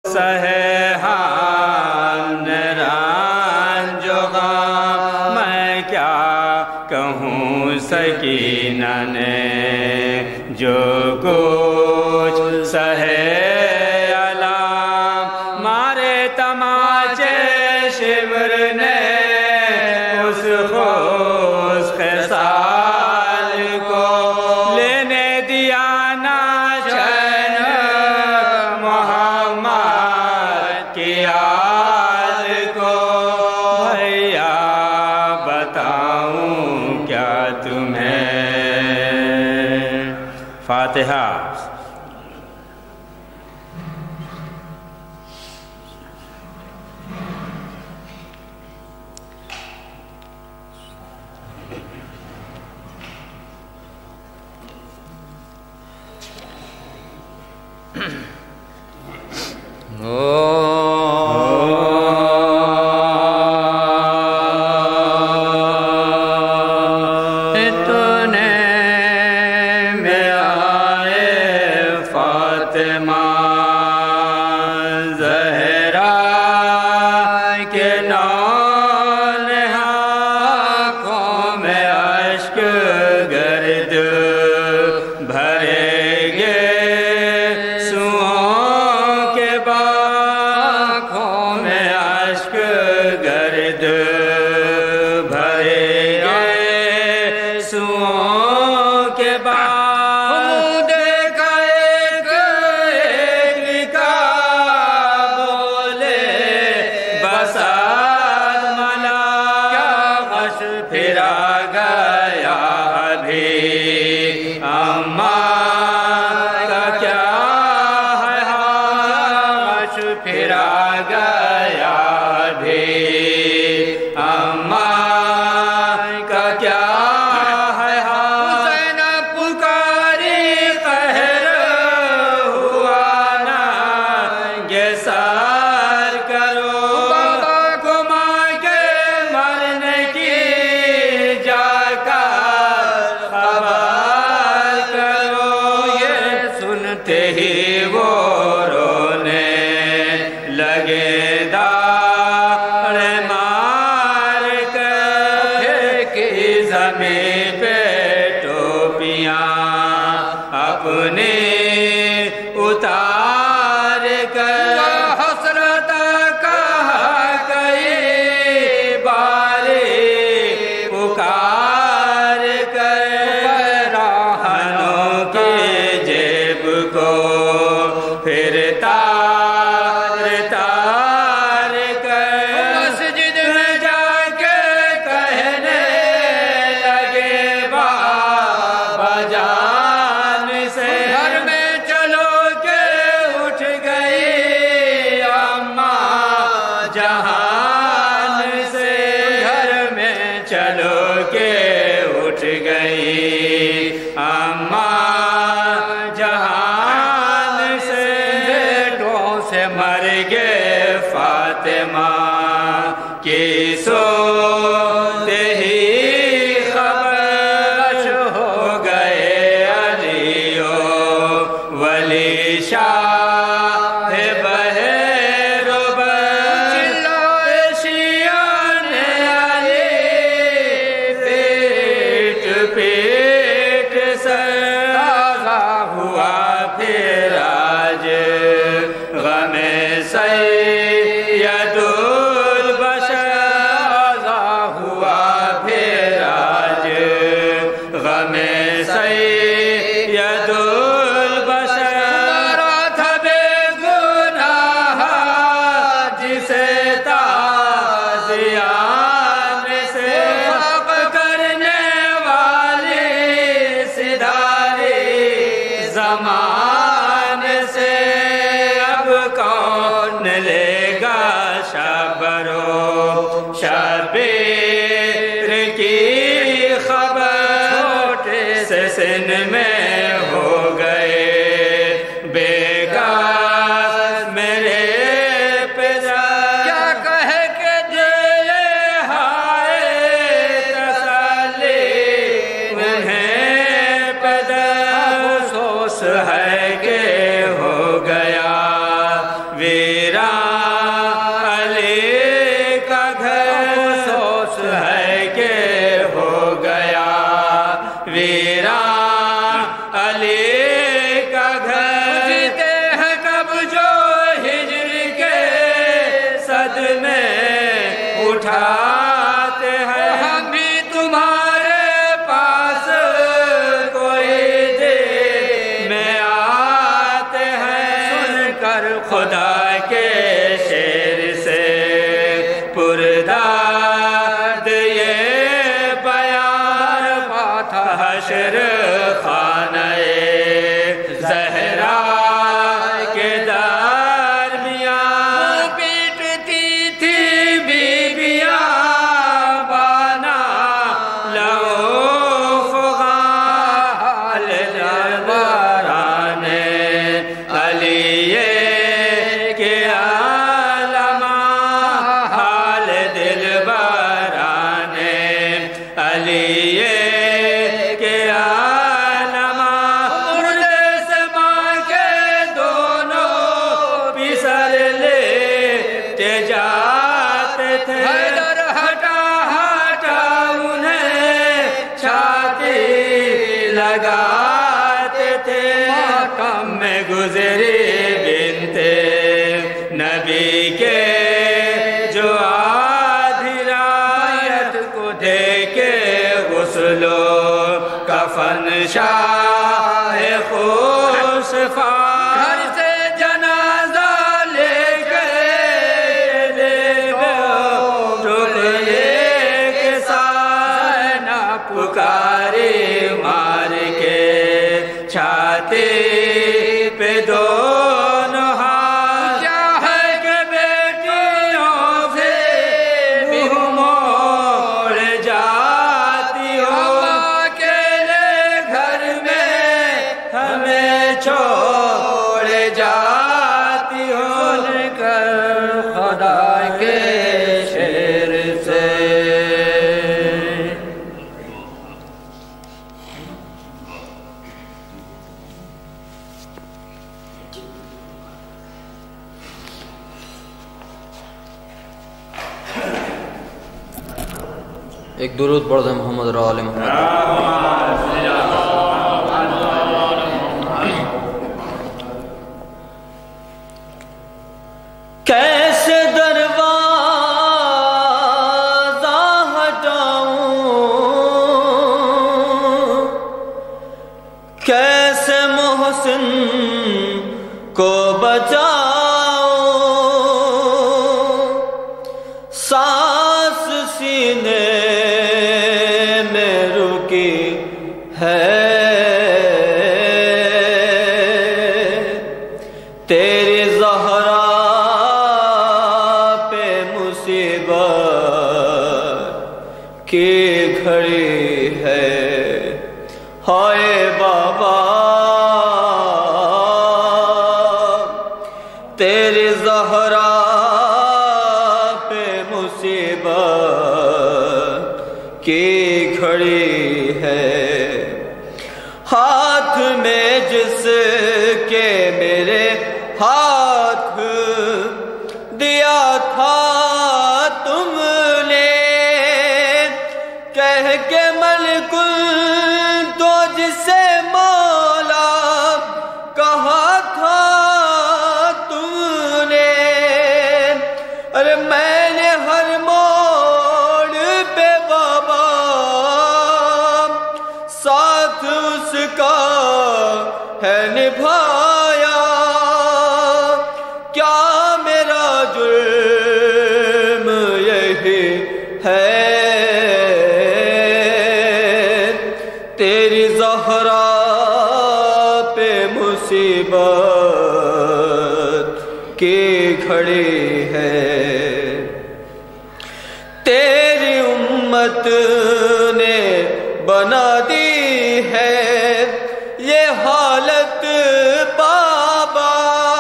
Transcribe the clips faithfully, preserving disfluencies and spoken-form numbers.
سہے حامد رنج و غم، میں کیا کہوں سکینہ نے جو کچھ سہے علام، مارے تماچے شبر نے اس خوش خصال کو، لینے دیا نہ چین محمد کی آل کو۔ بھیا بتاؤں کیا تمہیں، فاتحہ۔ سن میں ہو گئے بیگاز میرے پذا کیا کہے کہ دے ہائے تسلی انہیں پیدا افسوس ہے کہ ہو گیا وی ویران علی کا گھر افسوس ہے کہ ہو گیا ویران علی کا گھر جیتے ہیں کب جو ہجر کے صدمے اٹھاتے ہیں ہم بھی تمہارے پاس کوئی دل میں آتے ہیں سن کر خدا کے شیر سے پرداد یہ بیان پاتھا حشر خانہ زہرا کے درمیان پیٹتی تھی بیبیاں بانا لو فغان درباران علی کے علما حال دلبران علی کے علما مردے سے ماں کے دونوں پسر لیتے جاتے تھے حیدر ہٹا ہٹا انہیں چھاتی لگاتے تھے ماتم میں گزری بنتے نبی کے جو آدھی رات کو دے کے غسل و کفن شاہ خوشفان گھر سے جنازہ لے گئے لے گئے ٹکڑے کے ساتھ نہ پکاری مار کے چھاتی پہ دونوں ہاتھ کیا ہے کہ بیٹیوں سے منہ موڑ جاتی ہو ہم اکیلے گھر میں ہمیں چھوڑ جاتی ہو سن کر خدا کے شیر سے ایک درود پڑھ دیں محمد را آل محمد کیسے دروازہ ہٹاؤں کیسے محسن کو بچاؤں سانس سینے میں رکی ہے تیری زہرا پہ مصیبت کی گھڑی ہے ہائے بابا تیری زہرا پہ مصیبت کی گھڑی ہے ہاتھ میں جس کے میرے ہاتھ دیا تھا تم نے کہہ کے ملک تو جسے مولا کہا تھا تم نے ارے میں نے ہر موڑ پہ بابا ساتھ اس کا ہے نبھایا کیا میرا جرم یہی ہے تیری زہرا پہ مصیبت کی گھڑی ہے تیری امت نے بنا دی ہے یہ حالت بابا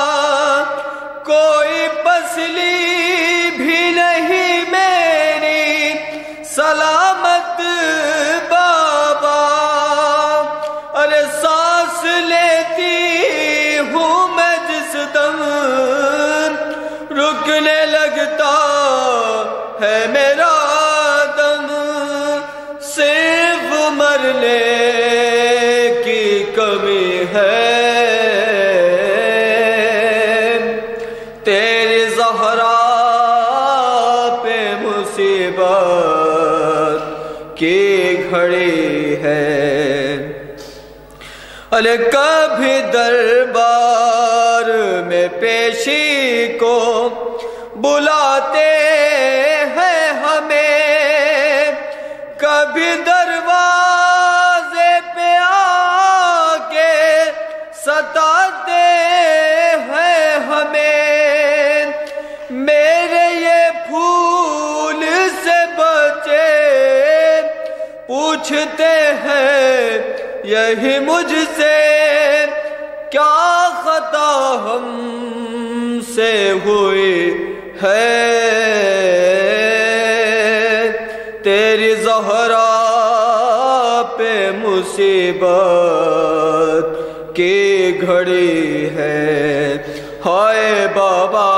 کوئی پسلی بھی نہیں میری سلامت بابا ارے سانس لیتی ہوں میں جس دم رکنے لگتا ہے میرا دم، صرف مرنے کی کمی ہے، تیری زہرا پہ مصیبت کی گھڑی ہے۔ ارے کبھی دربار میں پیشی کو بلاتے ہیں ہمیں، کبھی دروازے پہ آ کے ستاتے ہیں ہمیں، میرے یہ پھول سے بچے پوچھتے ہیں یہی مجھ سے، کیا خطا ہم سے ہوئی ہے، تیری زہرا پہ مصیبت کی گھڑی ہے۔ ہائے بابا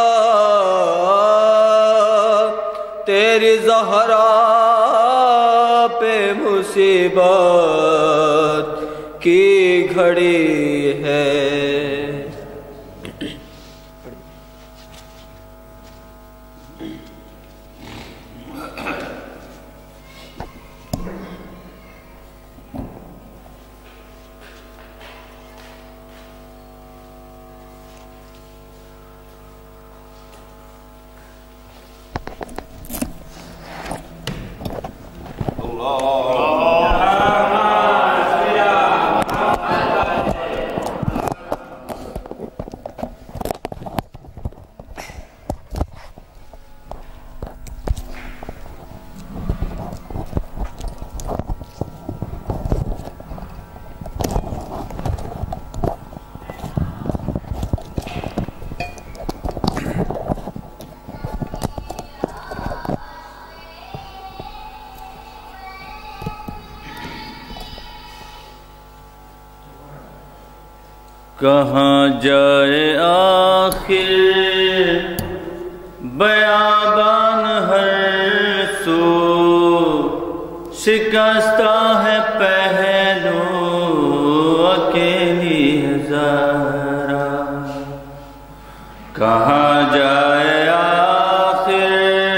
تیری زہرا پہ مصیبت کی گھڑی ہے۔ کہاں جائے آخر بیابان ہر سو، شکستہ ہے پہلو اکیلی ہے زہرا، کہاں جائے آخر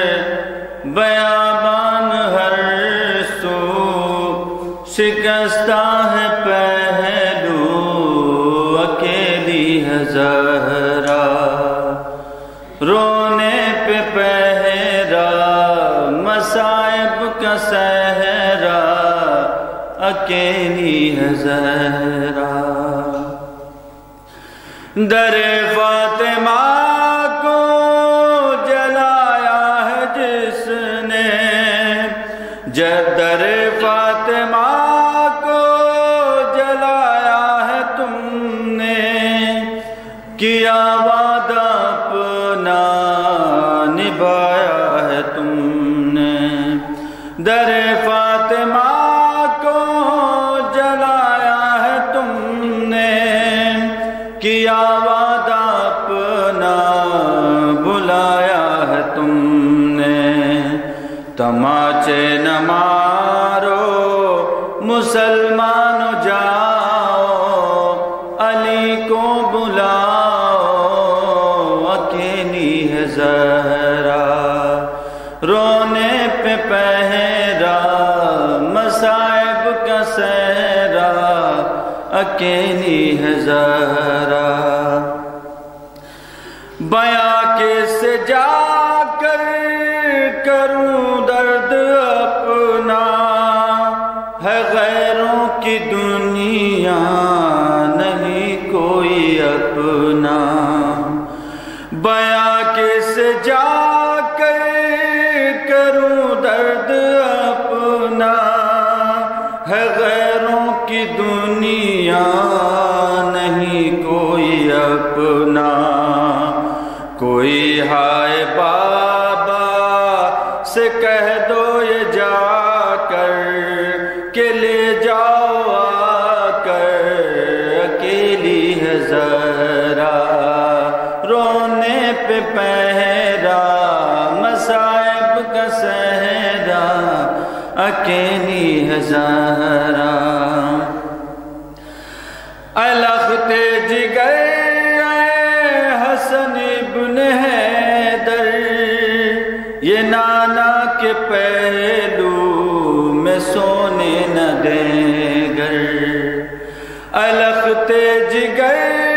بیابان ہر سو، شکستہ ہے پہلو اکیلی ہے زہرا، رونے پہ پہرا مصائب کا صحرا، اکیلی ہے زہرا، در فاطمہ کو جلایا ہے جس نے، در فاطمہ کو جلایا ہے تم نے، کیا وعدہ اپنا نبھایا ہے تم نے، در فاطمہ کو جلایا ہے تم نے، کیا وعدہ اپنا بلایا ہے تم نے، تماچے نہ مارو مسلمان جاؤ، علی کو بلاؤ، اکیلی ہے زہرا، رونے پہ پہرا مصائب کا صحرا، اکیلی ہے زہرا، بیاں کس جا کر کروں درد اپنا، ہے غیروں کی دنیا نہیں کوئی اپنا، بیاں کس جا کر کروں درد اپنا، ہے غیروں کی دنیا نہیں کوئی اپنا، کوئی ہائے بابا سے کہہ دو یہ جا کر کہ لے جاؤ آ کر، اکیلی ہے زہرا، رونے پہ پہرا مصائب کا سہرا اکیلی ہے زہرا الخت جگر حسن ابن حیدر یہ نانا کے پہلو میں سونے نہ دیں گر الخت جگر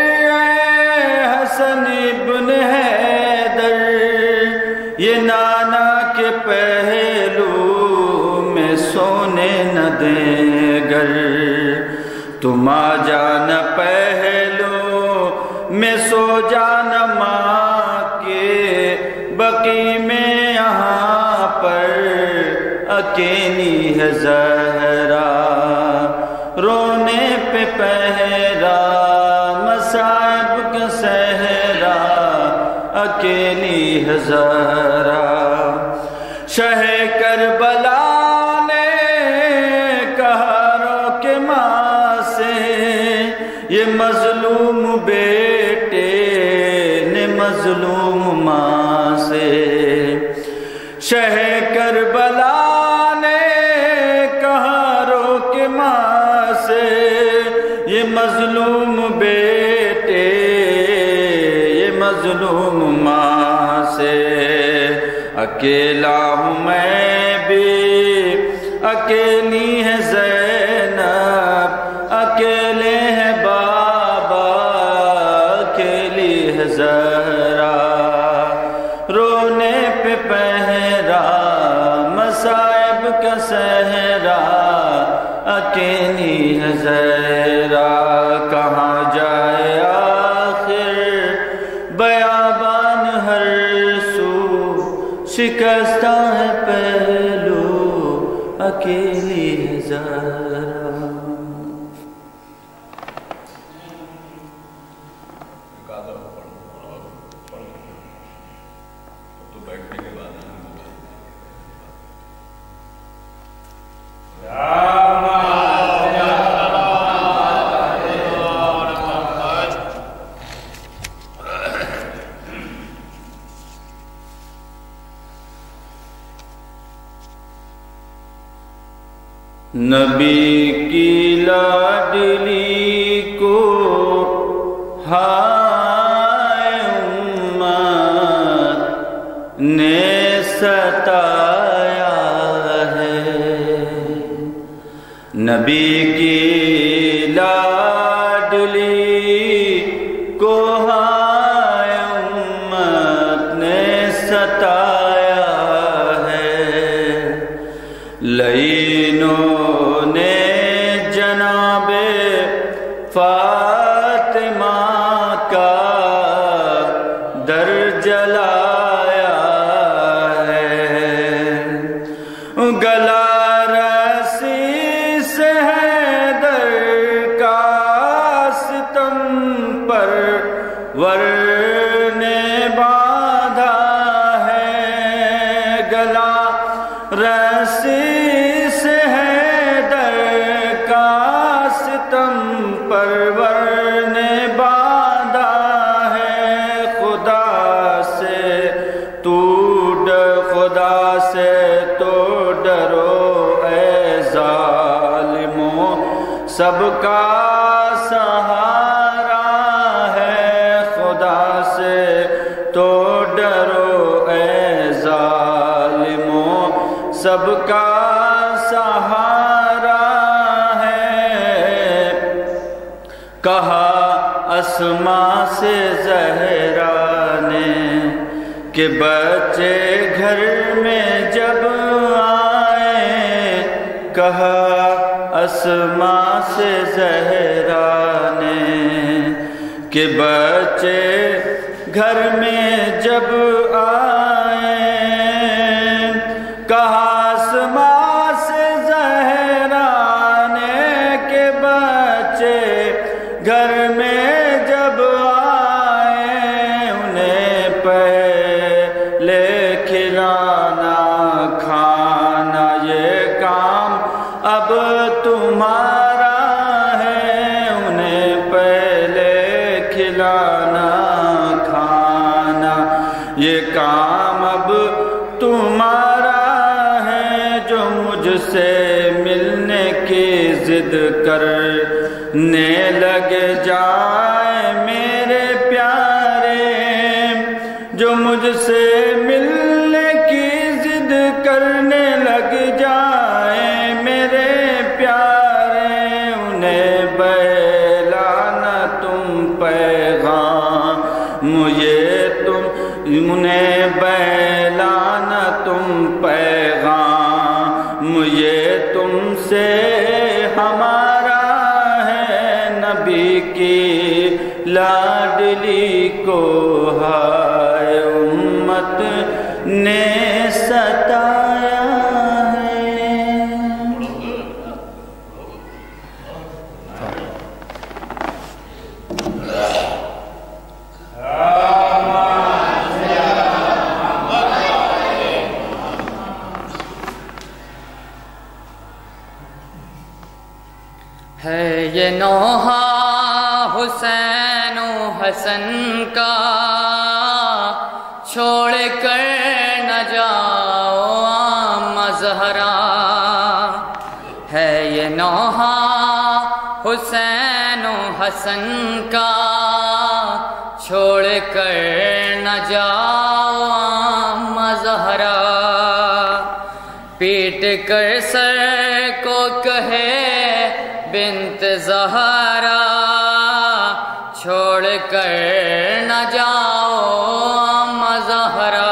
حسن ابن حیدر یہ نانا کے پہلو میں سونے نہ دیں گر تم آ جانا پہلو میں سو جانا ماں کے بقی میں یہاں پر اکیلی ہے زہرا رونے پہ پہرا مصائب کا سہرا اکیلی ہے زہرا شہ کربلا نے کہا رو کے ماں سے یہ مظلوم بیٹے نے مظلوم ماں سے شہ کربلا نے کہا رو کے ماں سے یہ مظلوم بیٹے یہ مظلوم ماں سے اکیلا ہوں میں بھی اکیلی ہے زینب اکیلے ہے بابا اکیلی ہے زہرا رونے پہ پہرا مصائب کا سہرا اکیلی ہے زہرا کہاں جائے آخر بیابان ہر سو شکستہ ہے پہلو اکیلی ہے زہرا نبی کی لاڈلی کو ہائے امت نے ستایا ہے نبی کی لاڈلی کو ہائے امت نے ستایا ہے لعینوں فاطمہ کا در جلایا ہے گلا رسی سے حیدر کا ستم پر ور نے باندھا ہے گلا رسی سے حیدر کا ستم پرور نے باندھا ہے خدا سے تو ڈر خدا سے تو ڈرو اے ظالموں سب کا سہارا ہے خدا سے تو ڈرو اے ظالموں سب کا سہارا کہا اسماء سے زہرا نے کہ بچے گھر میں جب آئے کہا اسماء سے زہرا نے کہ بچے گھر میں جب آئے کہا اسماء سے زہرا نے کہ بچے گھر میں جب آئے انہیں پہلے کھلانا کھانا یہ کام اب تمہارا ہے انہیں پہلے کھلانا کھانا یہ کام اب تمہارا ہے جو مجھ سے ملنے کی ضد کرنے لگ جائے میرے پیارے، جو مجھ سے ملنے کی ضد کرنے لگ جائے میرے پیارے، انہیں بہلانا تم پیغام مجھے تم انہیں بہلانا تم پیغام مجھے تم سے ہمارا ہے، نبی کی لاڈلی کو ہائے امت نے ستایا ہے۔ ہے یہ نوحہ حسین و حسن کا، چھوڑ کر نہ جاؤ مظہرا، ہے یہ نوحہ حسین و حسن کا، چھوڑ کر نہ جاؤ مظہرا، پیٹ کر سر کو کہے بنت زہرا، چھوڑ کر نہ جاؤ مظہرا،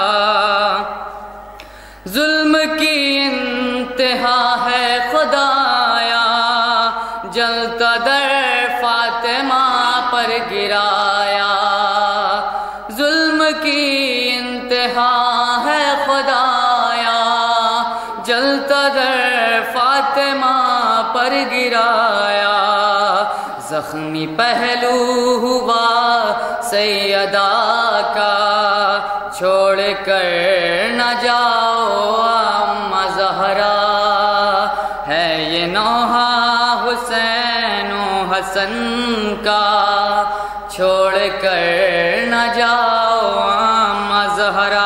ظلم کی انتہا ہے خدایا، جلتا در فاطمہ پر گرایا، ظلم کی انتہا ہے خدایا، جلتا در فاطمہ پر گرایا، زخمی پہلو ہوا سیدہ کا، چھوڑ کر نہ جاؤ مظہرا، ہے یہ نوحہ حسین و حسن کا، چھوڑ کر نہ جاؤ مظہرا،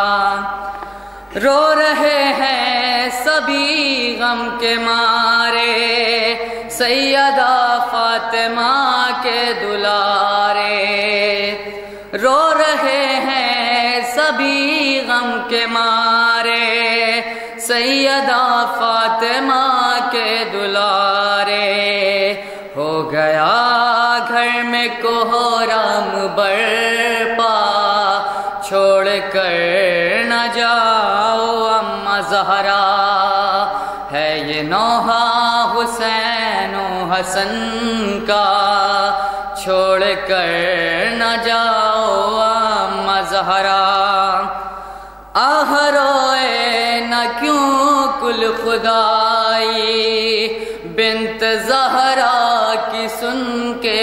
رو رہے ہیں سبھی غم کے مارے، سیدہ فاطمہ کے دلارے، رو رہے ہیں سبھی غم کے مارے، سیدہ فاطمہ کے دلارے، ہو گیا گھر میں کوہرام برپا، چھوڑ کر نہ جاؤ اماں زہرا، ہے یہ نوحہ حسین و حسن کا، چھوڑ کر نہ جاؤ اماں زہرا، آہ روئے نہ کیوں کل خدائی، بنت زہرا کی سن کے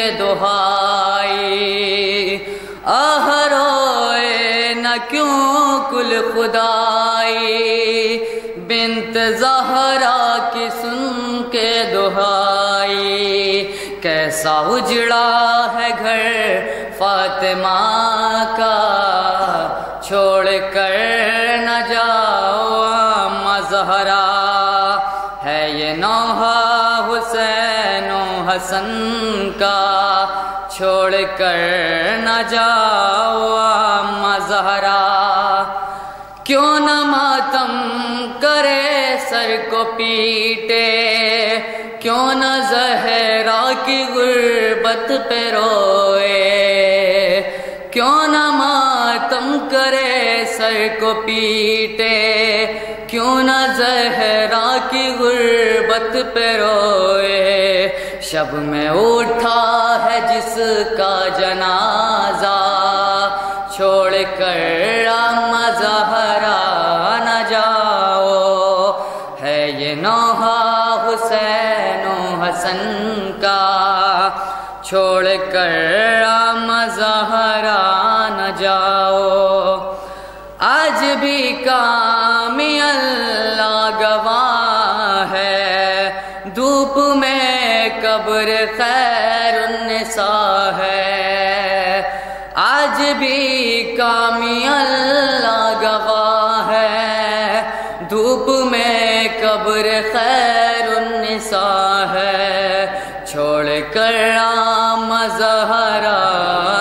دہائی، آہ روئے نہ کیوں کل خدائی، بنت زہرا کی سن کے دہائی، کیسا اجڑا ہے گھر فاطمہ کا، چھوڑ کر نہ جاؤ اماں زہرا، ہے یہ نوحہ حسین و حسن کا، چھوڑ کر نہ جاؤ اماں زہرا، کیوں نہ ماتم کرے سر کو پیٹے، کیوں نہ زہرا کی غربت پہ روئے، کیوں نہ ماتم کرے سر کو پیٹے، کیوں نہ زہرا کی غربت پہ روئے، شب میں اٹھا ہے جس کا جنازہ، چھوڑ کر اماں زہرا نہ جاؤ، ہے یہ نوحہ حسین و حسن کا، چھوڑ کر اماں زہرا نہ جاؤ، آج بھی کامی اللہ گواہ ہے، دھوپ میں قبر خیر النساء ہے، آج بھی کامی اللہ دھوپ میں قبر خیر النساء ہے، چھوڑ کر عام زہرا